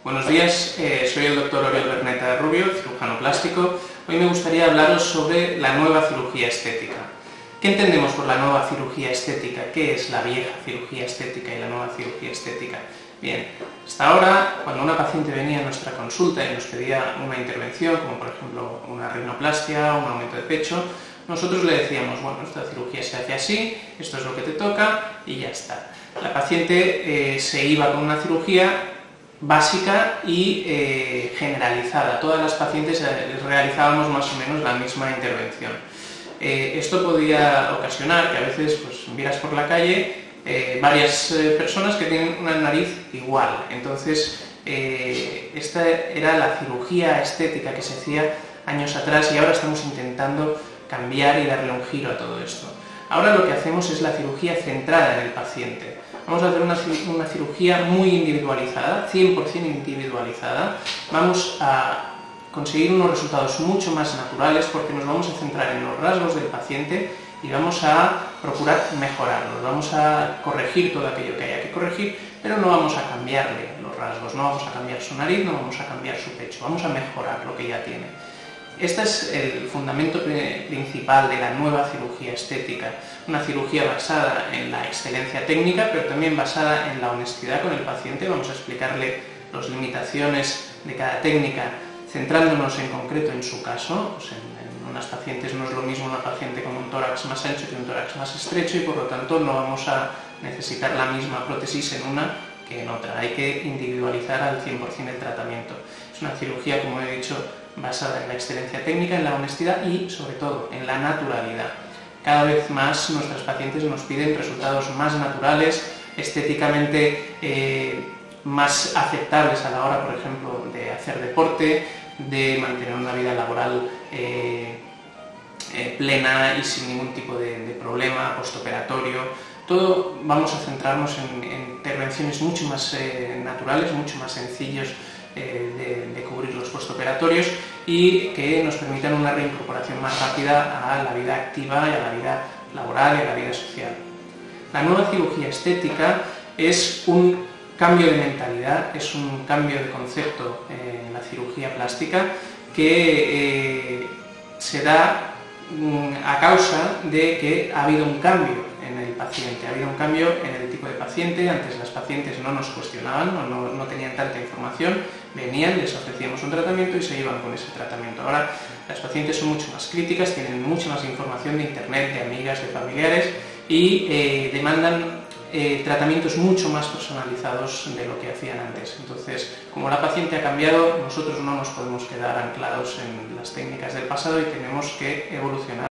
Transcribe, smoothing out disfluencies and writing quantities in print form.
Buenos días, soy el doctor Oriol Berneta Rubio, cirujano plástico. Hoy me gustaría hablaros sobre la nueva cirugía estética. ¿Qué entendemos por la nueva cirugía estética? ¿Qué es la vieja cirugía estética y la nueva cirugía estética? Bien, hasta ahora, cuando una paciente venía a nuestra consulta y nos pedía una intervención, como por ejemplo una rinoplastia, un aumento de pecho, nosotros le decíamos, bueno, esta cirugía se hace así, esto es lo que te toca y ya está. La paciente se iba con una cirugía básica y generalizada. Todas las pacientes les realizábamos más o menos la misma intervención. Esto podía ocasionar que a veces pues, vieras por la calle varias personas que tienen una nariz igual. Entonces, esta era la cirugía estética que se hacía años atrás y ahora estamos intentando cambiar y darle un giro a todo esto. Ahora lo que hacemos es la cirugía centrada en el paciente. Vamos a hacer una cirugía muy individualizada, 100% individualizada. Vamos a conseguir unos resultados mucho más naturales porque nos vamos a centrar en los rasgos del paciente y vamos a procurar mejorarlos. Vamos a corregir todo aquello que haya que corregir, pero no vamos a cambiarle los rasgos, no vamos a cambiar su nariz, no vamos a cambiar su pecho, vamos a mejorar lo que ya tiene. Este es el fundamento principal de la nueva cirugía estética, una cirugía basada en la excelencia técnica, pero también basada en la honestidad con el paciente. Vamos a explicarle las limitaciones de cada técnica, centrándonos en concreto en su caso. Pues en unas pacientes no es lo mismo una paciente con un tórax más ancho que un tórax más estrecho y por lo tanto no vamos a necesitar la misma prótesis en una que en otra. Hay que individualizar al 100% el tratamiento. Es una cirugía, como he dicho, basada en la excelencia técnica, en la honestidad y, sobre todo, en la naturalidad. Cada vez más nuestras pacientes nos piden resultados más naturales, estéticamente más aceptables a la hora, por ejemplo, de hacer deporte, de mantener una vida laboral plena y sin ningún tipo de problema postoperatorio. Todo vamos a centrarnos en intervenciones mucho más naturales, mucho más sencillos de cubrir los postoperatorios y que nos permitan una reincorporación más rápida a la vida activa y a la vida laboral y a la vida social. La nueva cirugía estética es un cambio de mentalidad, es un cambio de concepto en la cirugía plástica que se da a causa de que ha habido un cambio en el paciente, ha habido un cambio en el tipo de paciente. Antes las pacientes no nos cuestionaban, no tenían tanta información, venían, les ofrecíamos un tratamiento y se iban con ese tratamiento. Ahora las pacientes son mucho más críticas, tienen mucha más información de internet, de amigas, de familiares y demandan tratamientos mucho más personalizados de lo que hacían antes. Entonces, como la paciente ha cambiado, nosotros no nos podemos quedar anclados en las técnicas del pasado y tenemos que evolucionar.